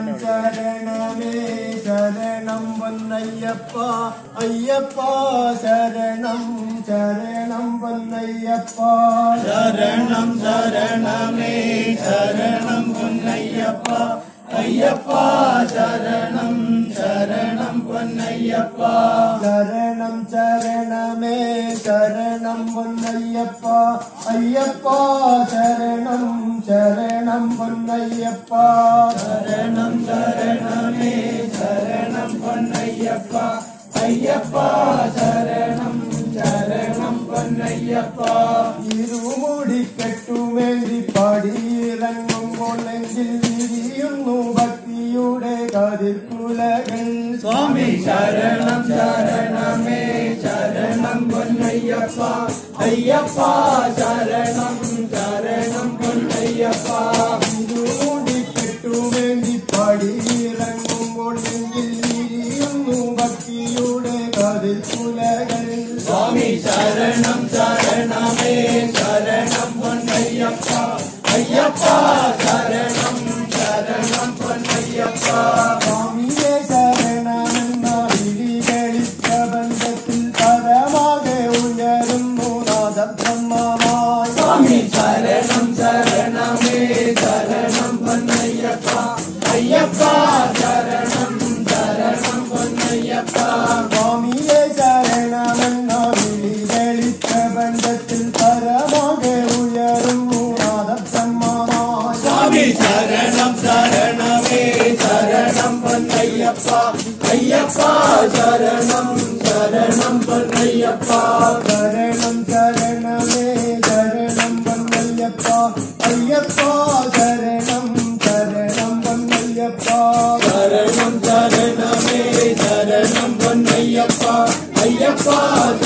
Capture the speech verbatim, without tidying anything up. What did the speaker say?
ശരണമേ ശരണം പൊന്നയ്യപ്പ അയ്യപ്പ ശരണം ശരണം പൊന്നയ്യപ്പ ശരണം ശരണമേ ശരണം പൊന്നയ്യപ്പ അയ്യപ്പ ശരണം ശരണം പൊന്നയ്യപ്പ ശരണം ശരണമേ ശരണം പൊന്നയ്യപ്പ അയ്യപ്പ ശരണം ശരണം പൊന്നയ്യപ്പ ശരണം ശരണമേ ശരണം പൊന്നയ്യപ്പ അയ്യപ്പ ശരണം ശരണം പൊന്നയ്യപ്പ ഇരുമുടി കെട്ടുമേന്തി പടിയിറങ്ങുമ്പോൾ നെഞ്ചിൽ വിരിയുന്നു ഭക്തിയുടെ കതിർക്കുലകൾ സ്വാമി ശരണം ശരണമേ ശരണം പൊന്നയ്യപ്പ അയ്യപ്പ ശരണം ശരണം പൊന്നയ്യപ്പ ഇരുമുടി കെട്ടുമേന്തി പടിയിറങ്ങുമ്പോൾ നെഞ്ചിൽ വിരിയുന്നു ഭക്തിയുടെ കതിർക്കുലകൾ സ്വാമി ശരണം ശരണമേ ശരണം പൊന്നയ്യപ്പ അയ്യപ്പ ശരണം ശരണം പൊന്നയ്യപ്പ സ്വാമിയെ ശരണമെന്ന വിളികളിച്ച ബന്ധത്തിൽ പരമാകെ ഉയരുന്നു നാദബ്രഹ്മമായി സ്വാമി ശരണം ശരണമേ ശരണം പൊന്നയ്യപ്പ അയ്യപ്പ ശരണം ശരണം പൊന്നയ്യപ്പ സ്വാമിയെ ശരണമെന്ന വിളികളിച്ച ബന്ധത്തിൽ പരമാകെ ഉയരുന്നു നാദബ്രഹ്മമായി സ്വാമി ശരണം ശരണമേ ശരണം പൊന്നയ്യപ്പ അയ്യപ്പ ശരണം ശരണം പൊന്നയ്യപ്പ ശരണം ശരണമേ ശരണം പൊന്നയ്യപ്പ അയ്യപ്പ ശരണം ശരണം പൊന്നയ്യപ്പ ശരണം ശരണമേ ശരണം പൊന്നയ്യപ്പ അയ്യപ്പ